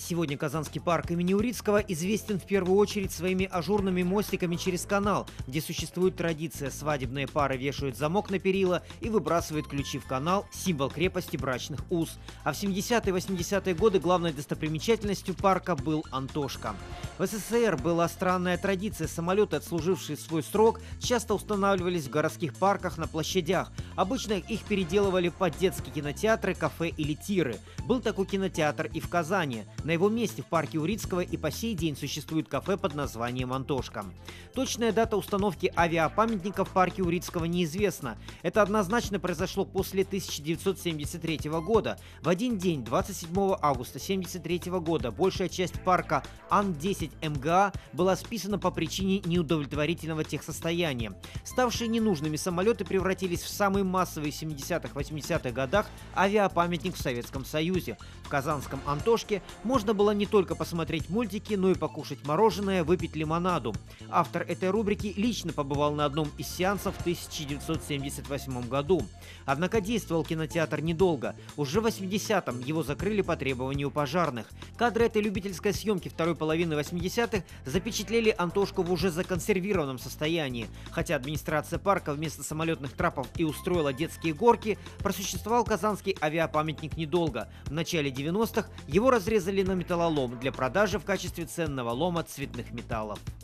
Сегодня Казанский парк имени Урицкого известен в первую очередь своими ажурными мостиками через канал, где существует традиция: свадебные пары вешают замок на перила и выбрасывают ключи в канал, символ крепости брачных уз. А в 70-е и 80-е годы главной достопримечательностью парка был Антошка. В СССР была странная традиция: самолеты, отслужившие свой срок, часто устанавливались в городских парках на площадях. Обычно их переделывали под детские кинотеатры, кафе или тиры. Был такой кинотеатр и в Казани. На его месте в парке Урицкого и по сей день существует кафе под названием «Антошка». Точная дата установки авиапамятника в парке Урицкого неизвестна. Это однозначно произошло после 1973 года. В один день, 27 августа 1973 года, большая часть парка Ан-10 МГА была списана по причине неудовлетворительного техсостояния. Ставшие ненужными самолеты превратились в самый массовый в 70-80-х годах авиапамятник в Советском Союзе. В казанском Антошке можно было не только посмотреть мультики, но и покушать мороженое, выпить лимонаду. Автор этой рубрики лично побывал на одном из сеансов в 1978 году. Однако действовал кинотеатр недолго. Уже в 80-м его закрыли по требованию пожарных. Кадры этой любительской съемки второй половины 80-х запечатлели Антошку в уже законсервированном состоянии. Хотя администрация парка вместо самолетных трапов и устроила детские горки, просуществовал казанский авиапамятник недолго. В начале 90-х его разрезали на металлолом для продажи в качестве ценного лома цветных металлов.